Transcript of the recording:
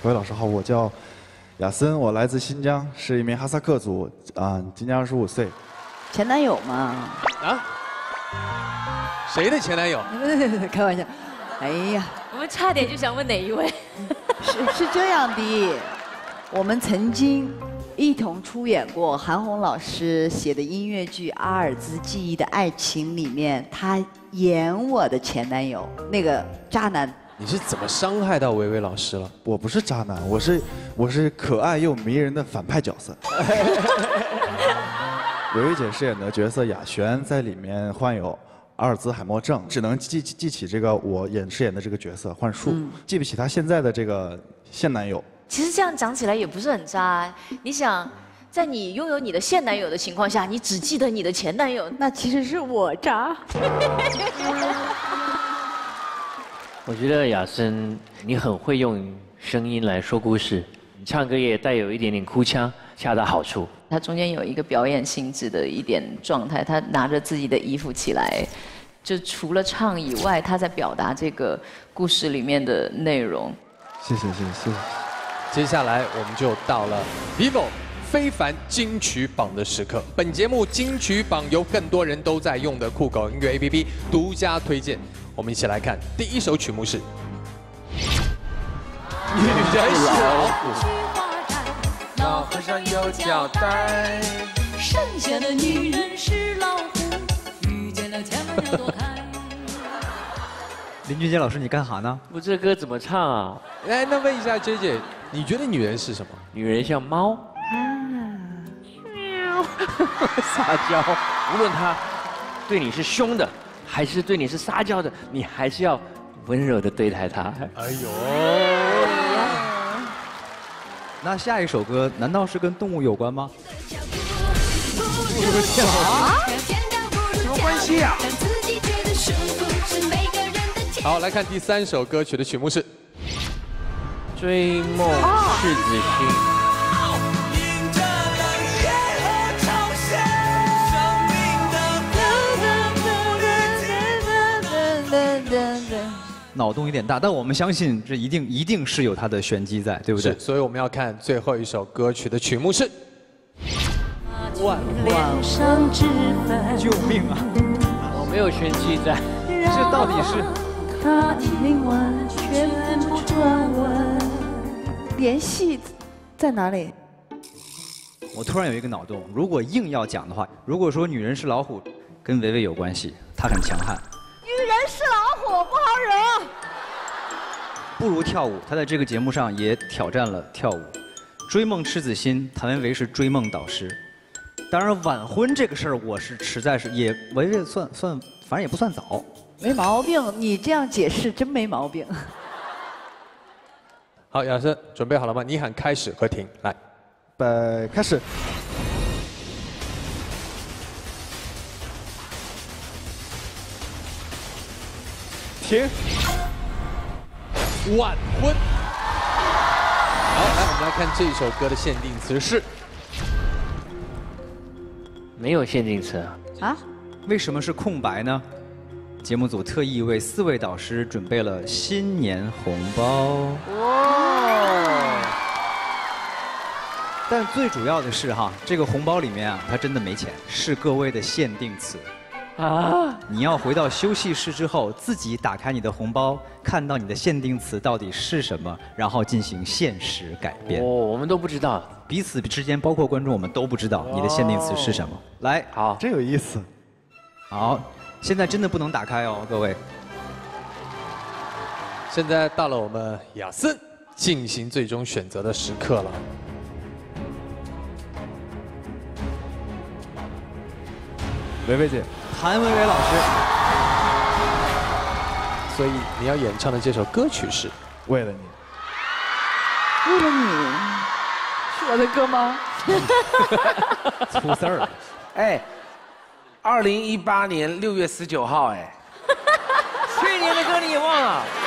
各位老师好，我叫亚森，我来自新疆，是一名哈萨克族，今年25岁。 前男友嘛？ 啊？谁的前男友？ 开玩笑。哎呀， 我们差点就想问哪一位。 是这样的，我们曾经一同出演过韩红老师写的音乐剧《阿尔兹记忆的爱情》里面，他演我的前男友，那个渣男。 你是怎么伤害到维维老师了？ 我不是渣男，我是可爱又迷人的反派角色。维维姐饰演的角色雅璇在里面患有阿尔兹海默症，只能记起这个我饰演的这个角色幻术，记不起她现在的这个现男友。 其实这样讲起来也不是很渣。你想，在你拥有你的现男友的情况下，你只记得你的前男友， 那其实是我渣。 我觉得雅森，你很会用声音来说故事，你唱歌也带有一点点哭腔，恰到好处。 他中间有一个表演性质的一点状态，他拿着自己的衣服起来，就除了唱以外，他在表达这个故事里面的内容。 谢谢。 接下来我们就到了 vivo 非凡金曲榜的时刻。本节目金曲榜由更多人都在用的酷狗音乐 APP 独家推荐。我们一起来看第一首曲目是《女人是老虎》。 老和尚有交代， 剩下的女人是老虎，遇见了千万要躲开。 林俊杰老师，你干哈呢？ 我这歌怎么唱啊？ 来，那问一下 J J， 你觉得女人是什么？ 女人像猫，撒娇，无论她对你是凶的，还是对你是撒娇的，你还是要温柔的对待她。 哎呦！ 那下一首歌难道是跟动物有关吗？ 什么关系呀？ 好，来看第三首歌曲的曲目是《 追梦赤子心》。 脑洞有点大，但我们相信这一定是有它的玄机在，对不对？ 所以我们要看最后一首歌曲的曲目是《 万救命啊！ 我没有玄机在， 这到底是？ 他听完全部传闻，联系在哪里？ 我突然有一个脑洞，如果硬要讲的话，如果说女人是老虎，跟维维有关系，她很强悍。 女人是老虎，不好惹。 不如跳舞，她在这个节目上也挑战了跳舞。追梦赤子心，谭维维是追梦导师。当然，晚婚这个事儿，我是实在是也维维算，反正也不算早。 没毛病，你这样解释真没毛病。 好，亚森，准备好了吗？你喊开始和停，来， 开始。 停。晚婚。好，来，我们来看这首歌的限定词是。 没有限定词啊？ 为什么是空白呢？节目组特意为4位导师准备了新年红包。哇！但最主要的是哈，这个红包里面啊，它真的没钱，是各位的限定词。啊！你要回到休息室之后，自己打开你的红包，看到你的限定词到底是什么，然后进行限时改编。 哦，我们都不知道， 彼此之间，包括观众，我们都不知道你的限定词是什么。来， 好， 真有意思。 好。现在真的不能打开哦，各位。 现在到了我们亚森进行最终选择的时刻了。 维维姐， 谭维维老师。 所以你要演唱的这首歌曲是《 为了你》。 为了你，是我的歌吗？ 出事儿了。 哎。2018年6月19号，哎， 去年的歌你也忘了？